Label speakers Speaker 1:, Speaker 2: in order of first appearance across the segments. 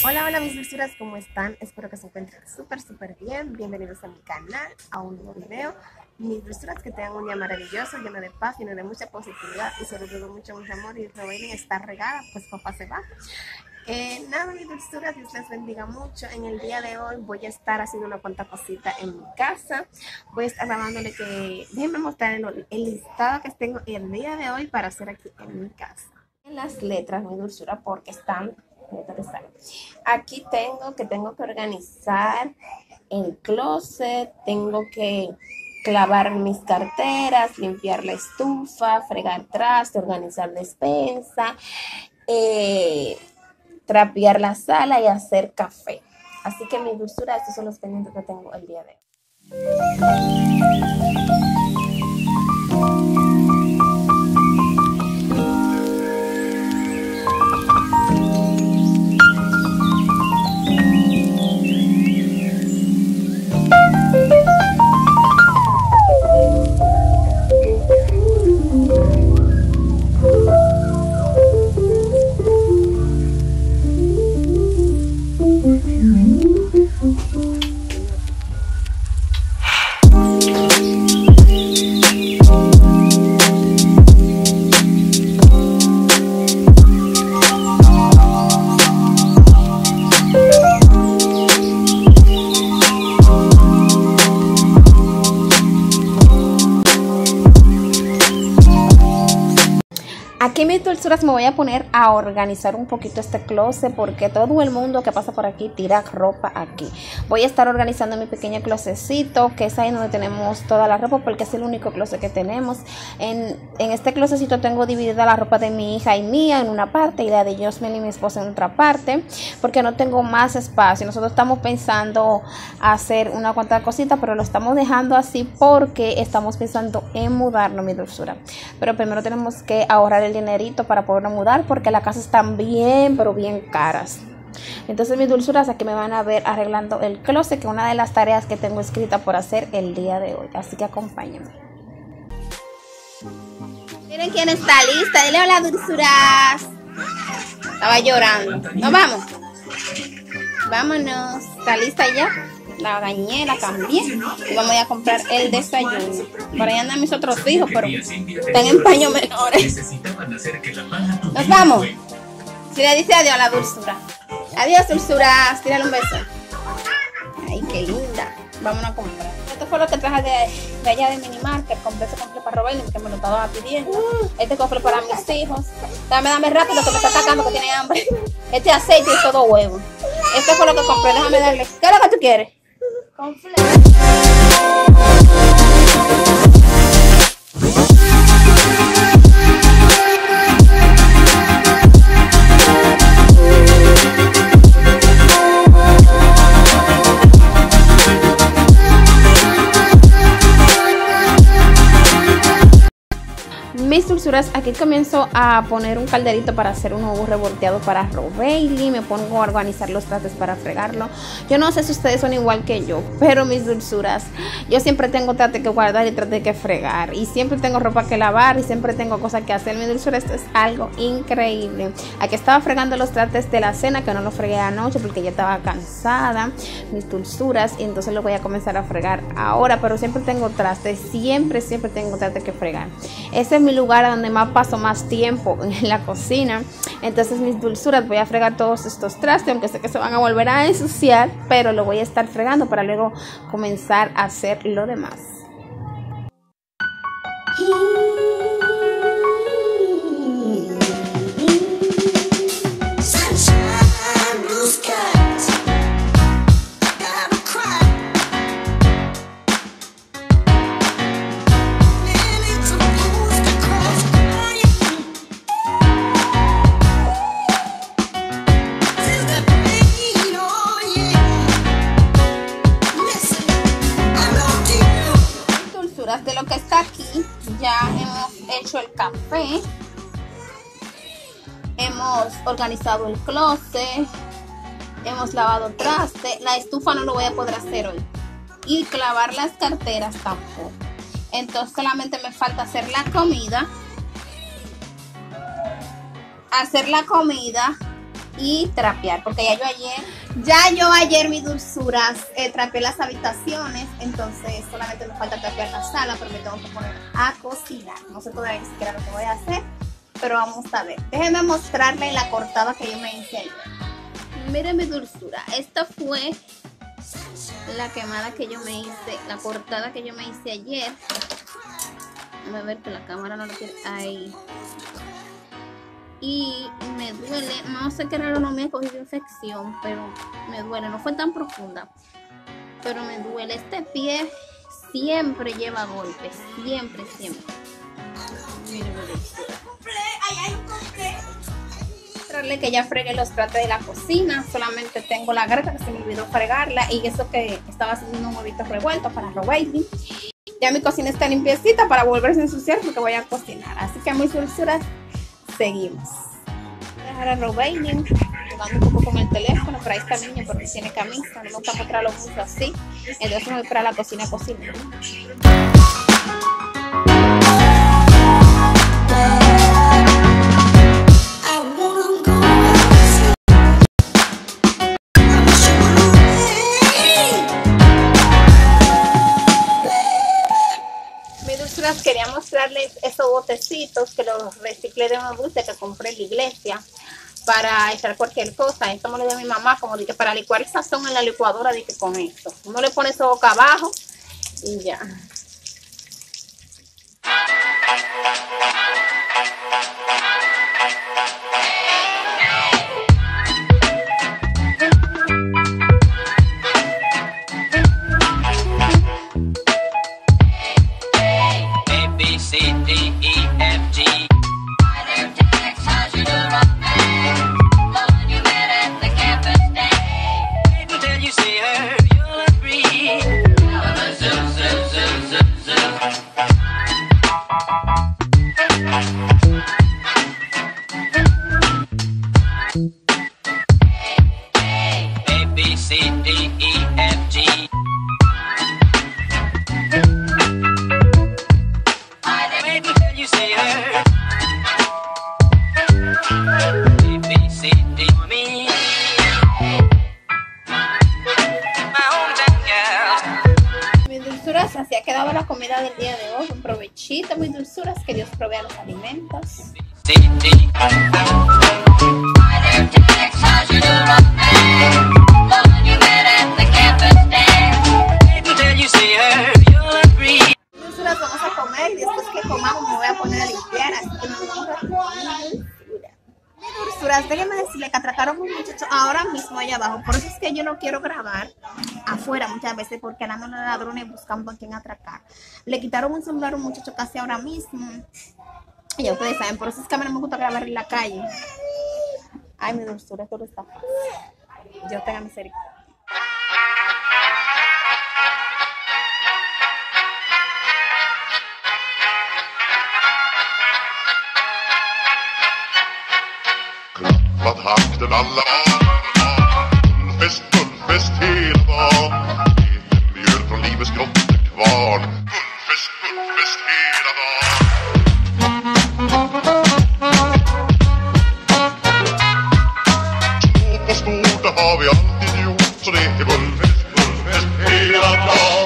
Speaker 1: Hola, hola mis dulzuras, ¿cómo están? Espero que se encuentren súper bien. Bienvenidos a mi canal, a un nuevo video. Mis dulzuras, que tengan un día maravilloso, lleno de paz, lleno de mucha positividad y sobre todo mucho amor. Y Robailin está regada, pues papá se va. Nada, mis dulzuras, Dios les bendiga mucho. En el día de hoy voy a estar haciendo una cuanta cosita en mi casa. Voy a estar grabándole que... Déjenme mostrar el listado que tengo el día de hoy para hacer aquí en mi casa. En las letras, mi dulzura, porque están... Aquí tengo que organizar el closet, tengo que clavar mis carteras, limpiar la estufa, fregar traste, organizar despensa, trapear la sala y hacer café. Así que mi dulzura, estos son los pendientes que tengo el día de hoy. Aquí mis dulzuras me voy a poner a organizar un poquito este closet porque todo el mundo que pasa por aquí tira ropa aquí. Voy a estar organizando mi pequeño closetcito, que es ahí donde tenemos toda la ropa porque es el único closet que tenemos. En este closetcito tengo dividida la ropa de mi hija y mía en una parte y la de Josmel y mi esposa en otra parte porque no tengo más espacio. Nosotros estamos pensando hacer una cuanta cosita, pero lo estamos dejando así porque estamos pensando en mudarnos, mi dulzura. Pero primero tenemos que ahorrar el dinerito para poder mudar porque las casas están bien pero bien caras. Entonces mis dulzuras, aquí me van a ver arreglando el closet, que es una de las tareas que tengo escrita por hacer el día de hoy, así que acompáñenme. Miren quién está lista, dile hola dulzuras. Estaba llorando. Nos vamos. Vámonos. ¿Está lista ya? La bañé, la cambié y vamos a comprar el desayuno. Por ahí andan mis otros hijos, pero están en paños menores. Nos vamos. Si le dice adiós a la dulzura. Adiós, dulzuras. Tírale un beso. Ay, qué linda. Vámonos a comprar. Esto fue lo que traje de allá de Minimarket. Compré ese cofre para Robailin porque me lo estaba pidiendo. Este cofre para mis hijos. Dame rápido que me está atacando, que tiene hambre. Este aceite y todo huevo. Esto fue lo que compré. Déjame darle. ¿Qué es lo que tú quieres? Mis dulzuras, aquí comienzo a poner un calderito para hacer un huevo revolteado para Robailin. Me pongo a organizar los trastes para fregarlo. Yo no sé si ustedes son igual que yo, pero mis dulzuras, yo siempre tengo trastes que guardar y trastes que fregar. Y siempre tengo ropa que lavar y siempre tengo cosas que hacer. Mis dulzuras, esto es algo increíble. Aquí estaba fregando los trastes de la cena, que no los fregué anoche porque ya estaba cansada. Mis dulzuras, y entonces lo voy a comenzar a fregar ahora. Pero siempre tengo trastes, siempre tengo trastes que fregar. Ese es mi lugar donde más paso más tiempo, en la cocina. Entonces mis dulzuras, voy a fregar todos estos trastes, aunque sé que se van a volver a ensuciar, pero lo voy a estar fregando para luego comenzar a hacer lo demás. De lo que está aquí, ya hemos hecho el café, hemos organizado el closet, hemos lavado traste. La estufa no lo voy a poder hacer hoy y clavar las carteras tampoco. Entonces solamente me falta hacer la comida y trapear, porque ya yo ayer mis dulzuras trapeé las habitaciones, entonces solamente me falta trapear la sala, pero me tengo que poner a cocinar. No sé todavía ni siquiera lo que voy a hacer, pero vamos a ver. Déjenme mostrarle la cortada que yo me hice ayer. Miren mi dulzura, esta fue la quemada que yo me hice, la cortada que yo me hice ayer. Voy a ver que la cámara no lo tiene ahí. Y me duele, no sé qué raro, no me he cogido infección, pero me duele, no fue tan profunda, pero me duele. Este pie siempre lleva golpes, siempre. Miren, mostrarle que ya fregué los platos de la cocina, solamente tengo la garra que se me olvidó fregarla, y eso que estaba haciendo unos huevitos revueltos para Robailey. Ya mi cocina está limpiecita para volverse a ensuciar porque voy a cocinar, así que mis dulzuras, seguimos. Voy a dejar a Robailey jugando un poco con el teléfono, pero ahí está el niño porque tiene camisa, no me gusta mostrarlo mucho así, entonces me voy para la cocina a cocinar. Quería mostrarles esos botecitos que los reciclé de unos dulces que compré en la iglesia para echar cualquier cosa. Esto me lo dio mi mamá, como dije, para licuar el sazón en la licuadora, dije, con esto uno le pone eso boca abajo y ya. Así ha quedado la comida del día de hoy. Un provechito, mis dulzuras, que Dios provea los alimentos. Dulzuras, vamos a comer y después que comamos me voy a poner a limpiar, así que nos vamos a comer. Dulzuras, déjenme decirle que atracaron a un muchacho ahora mismo allá abajo. Por eso es que yo no quiero grabar afuera muchas veces, porque andan los ladrones buscando a quién atracar. Le quitaron un celular a un muchacho casi ahora mismo. Y ya ustedes saben, por eso es que a mí no me gusta grabar en la calle. Ay, mi dulzura, todo está fácil. Dios tenga misericordia.
Speaker 2: Takten alla Gullfest hela dagen. Lite mjöl från livets grottekvarn. Gullfest hela dagen. Smått och stort, det har vi alltid gjort. Så det är gullfest hela dagen.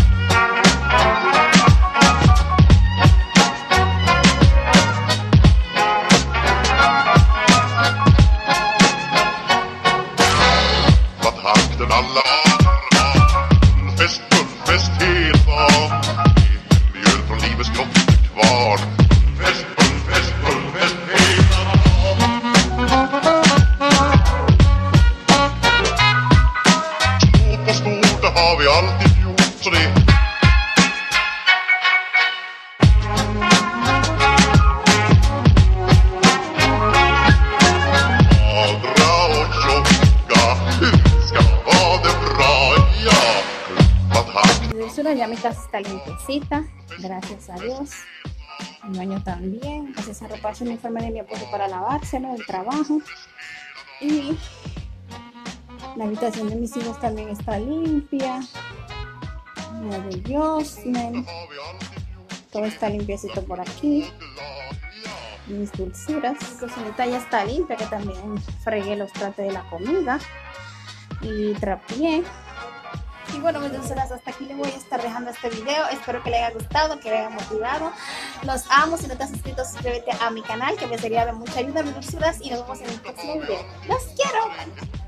Speaker 2: Alla Gullfest hela dagen. Lite mjöl från livets grottekvarn. Gullfest hela dagen. Smått och stort, det har vi alltid gjort. Så det
Speaker 1: ya mi casa está limpiecita, gracias a Dios. El baño también. Así se repasa el uniforme de mi esposo para lavárselo del trabajo. Y la habitación de mis hijos también está limpia. La de Josmen. Todo está limpiecito por aquí. mis dulzuras.
Speaker 3: Mi cocinita ya está limpia, que también fregué los trastes de la comida
Speaker 1: Y trapié.
Speaker 3: y bueno, mis dulzuras, hasta aquí le voy a estar dejando este video. Espero que le haya gustado, que le haya motivado. Los amo. Si no te has suscrito, suscríbete a mi canal, que me sería de mucha ayuda, mis dulzuras, y nos vemos en el próximo video. Los quiero.